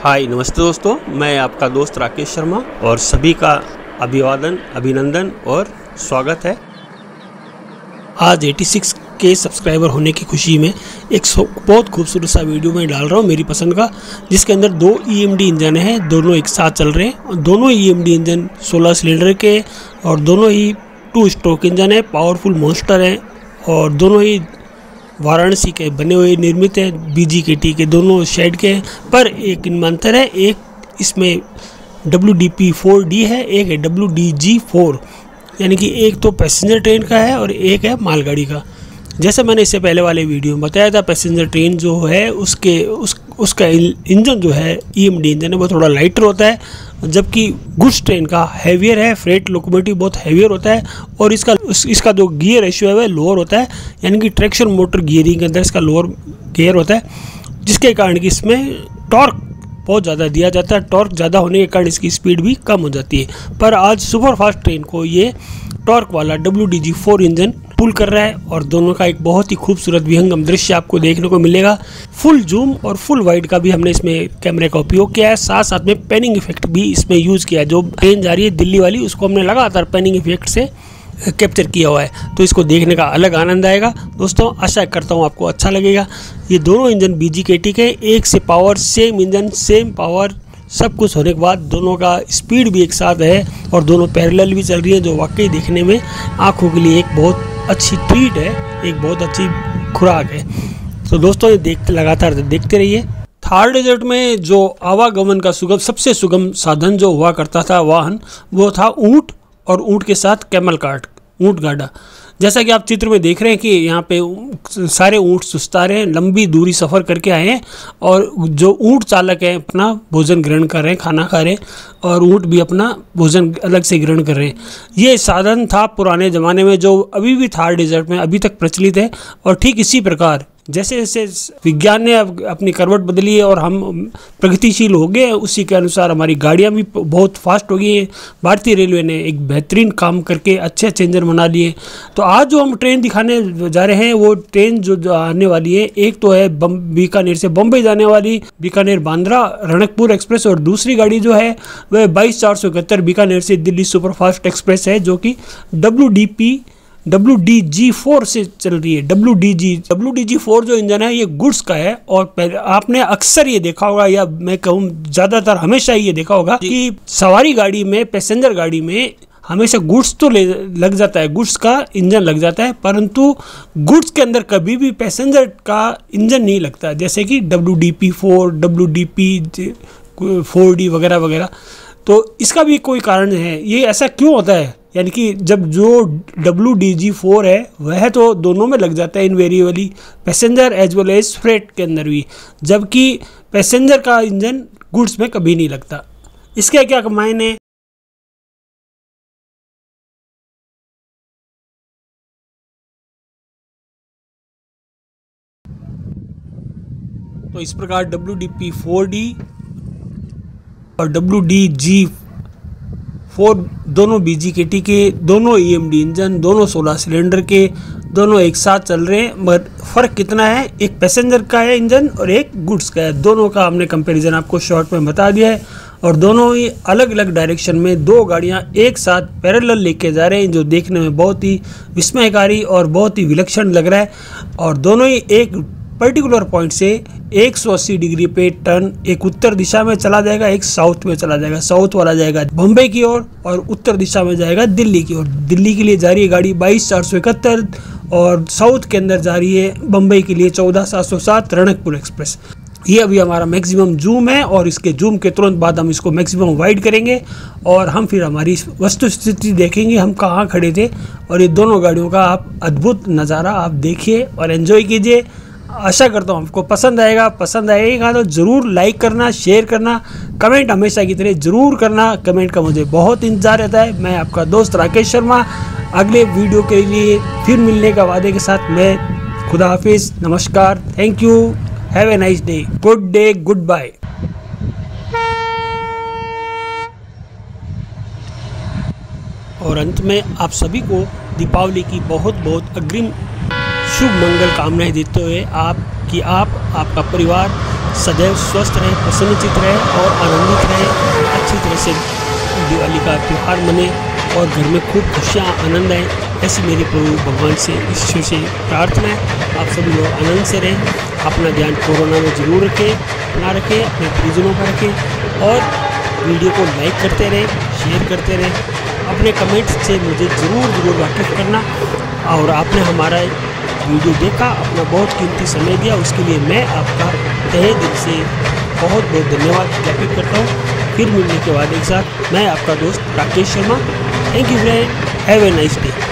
हाय नमस्ते दोस्तों, मैं आपका दोस्त राकेश शर्मा और सभी का अभिवादन, अभिनंदन और स्वागत है। आज 86 के सब्सक्राइबर होने की खुशी में एक बहुत खूबसूरत सा वीडियो मैं डाल रहा हूँ मेरी पसंद का, जिसके अंदर दो EMD इंजन हैं, दोनों एक साथ चल रहे हैं। दोनों EMD इंजन 16 सिलेंडर के और दोनों ही 2 स्ट्रोक इंजन है, पावरफुल मॉन्स्टर हैं और दोनों ही वाराणसी के बने हुए निर्मित है, BGKT के दोनों शेड के हैं। पर एक इनमें अंतर है, एक इसमें WDP4D है, एक है WDG4, यानी कि एक तो पैसेंजर ट्रेन का है और एक है मालगाड़ी का। जैसे मैंने इससे पहले वाले वीडियो में बताया था, पैसेंजर ट्रेन जो है उसका इंजन जो है EMD इंजन है वो थोड़ा लाइटर होता है, जबकि गुड्स ट्रेन का हैवियर है। फ्रेट लोकोमोटिव बहुत हैवियर होता है और इसका जो गियर रेशियो है वह लोअर होता है, यानी कि ट्रैक्शन मोटर गियरिंग के अंदर इसका लोअर गियर होता है, जिसके कारण कि इसमें टॉर्क बहुत ज़्यादा दिया जाता है। टॉर्क ज़्यादा होने के कारण इसकी स्पीड भी कम हो जाती है। पर आज सुपर फास्ट ट्रेन को ये टॉर्क वाला WDG4 इंजन पुल कर रहा है और दोनों का एक बहुत ही खूबसूरत विहंगम दृश्य आपको देखने को मिलेगा। फुल जूम और फुल वाइड का भी हमने इसमें कैमरे का उपयोग किया है, साथ साथ में पैनिंग इफेक्ट भी इसमें यूज़ किया है। जो ट्रेन जा रही है दिल्ली वाली, उसको हमने लगातार पैनिंग इफेक्ट से कैप्चर किया हुआ है, तो इसको देखने का अलग आनंद आएगा। दोस्तों आशा करता हूँ आपको अच्छा लगेगा। ये दोनों इंजन BGKT के, एक से power, same engine same power, सब कुछ होने के बाद दोनों का स्पीड भी एक साथ है और दोनों पैरेलल भी चल रही है, जो वाकई देखने में आँखों के लिए एक बहुत अच्छी ट्रीट है, एक बहुत अच्छी खुराक है। तो दोस्तों ये लगातार देखते रहिए। थार डेजर्ट में जो आवागमन का सबसे सुगम साधन जो हुआ करता था वाहन, वो था ऊँट और ऊँट के साथ कैमल कार्ट, ऊँट गाड़ा। जैसा कि आप चित्र में देख रहे हैं कि यहाँ पे सारे ऊँट सुस्ता रहे हैं, लंबी दूरी सफ़र करके आए हैं और जो ऊँट चालक हैं अपना भोजन ग्रहण कर रहे हैं, खाना खा रहे हैं और ऊँट भी अपना भोजन अलग से ग्रहण कर रहे हैं। ये साधन था पुराने ज़माने में, जो अभी भी थार डेजर्ट में अभी तक प्रचलित है। और ठीक इसी प्रकार जैसे जैसे विज्ञान ने अपनी करवट बदली है और हम प्रगतिशील हो गए, उसी के अनुसार हमारी गाड़ियाँ भी बहुत फास्ट हो गई हैं। भारतीय रेलवे ने एक बेहतरीन काम करके अच्छे अच्छे इंजन बना लिए। तो आज जो हम ट्रेन दिखाने जा रहे हैं, वो ट्रेन जो आने वाली है, एक तो है बीकानेर से बम्बई जाने वाली बीकानेर बांद्रा रणकपुर एक्सप्रेस, और दूसरी गाड़ी जो है वह 22/471 बीकानेर से दिल्ली सुपरफास्ट एक्सप्रेस है, जो कि WDG4 से चल रही है। WDG4 जो इंजन है ये गुड्स का है और आपने अक्सर ये देखा होगा, या मैं कहूँ ज़्यादातर हमेशा ये देखा होगा कि सवारी गाड़ी में, पैसेंजर गाड़ी में हमेशा गुड्स तो लग जाता है, गुड्स का इंजन लग जाता है, परंतु गुड्स के अंदर कभी भी पैसेंजर का इंजन नहीं लगता, जैसे कि WDP4, WDP4D वगैरह वगैरह। तो इसका भी कोई कारण है, ये ऐसा क्यों होता है? यानी कि जब जो WDG4 है वह तो दोनों में लग जाता है invariably, passenger as well as freight के अंदर भी, जबकि पैसेंजर का इंजन गुड्स में कभी नहीं लगता। इसके क्या मायने? तो इस प्रकार WDP4D और WDG4 दोनों BGKT के, दोनों EMD इंजन, दोनों 16 सिलेंडर के, दोनों एक साथ चल रहे हैं। मगर फ़र्क कितना है, एक पैसेंजर का है इंजन और एक गुड्स का है। दोनों का हमने कंपैरिजन आपको शॉर्ट में बता दिया है और दोनों ही अलग अलग डायरेक्शन में दो गाड़ियां एक साथ पैरेलल लेके जा रहे हैं, जो देखने में बहुत ही विस्मयकारी और बहुत ही विलक्षण लग रहा है। और दोनों ही एक पर्टिकुलर पॉइंट से 180 डिग्री पे टर्न, एक उत्तर दिशा में चला जाएगा, एक साउथ में चला जाएगा। साउथ वाला जाएगा बम्बई की ओर और उत्तर दिशा में जाएगा दिल्ली की ओर। दिल्ली के लिए जा रही है गाड़ी 22/471 और साउथ के अंदर जा रही है बम्बई के लिए 14/707 रणकपुर एक्सप्रेस। ये अभी हमारा मैक्सिमम जूम है और इसके जूम के तुरंत बाद हम इसको मैक्सिमम वाइड करेंगे और हम फिर हमारी वस्तु स्थिति देखेंगे, हम कहाँ खड़े थे। और ये दोनों गाड़ियों का आप अद्भुत नज़ारा आप देखिए और एंजॉय कीजिए। आशा करता हूँ आपको पसंद आएगा। पसंद आएगा तो ज़रूर लाइक करना, शेयर करना, कमेंट हमेशा की तरह ज़रूर करना। कमेंट का मुझे बहुत इंतज़ार रहता है। मैं आपका दोस्त राकेश शर्मा, अगले वीडियो के लिए फिर मिलने का वादे के साथ मैं खुदा हाफिज़, नमस्कार, thank you, have a nice day, good day, goodbye. और अंत में आप सभी को दीपावली की बहुत बहुत अग्रिम शुभ मंगल कामनाएं देते हुए आपका परिवार सदैव स्वस्थ रहे, प्रसन्नचित रहे और आनंदित रहे। अच्छी तरह से दिवाली का त्यौहार मने और घर में खूब खुशियाँ आनंद आए, ऐसी मेरी प्रभु भगवान से ईश्वर से प्रार्थना है। आप सभी लोग आनंद से रहें, अपना ध्यान कोरोना में जरूर रखें, अपना रखें, अपने परिजनों का रखें और वीडियो को लाइक करते रहें, शेयर करते रहें। अपने कमेंट्स से मुझे ज़रूर वाकिफ़ करना। और आपने हमारा वीडियो देखा, अपना बहुत कीमती समय दिया, उसके लिए मैं आपका तहे दिल से बहुत बहुत धन्यवाद ज्ञापित करता हूँ। फिर मिलने के बाद एक साथ मैं आपका दोस्त Rakesh Sharma. Thank you friend, have a nice day.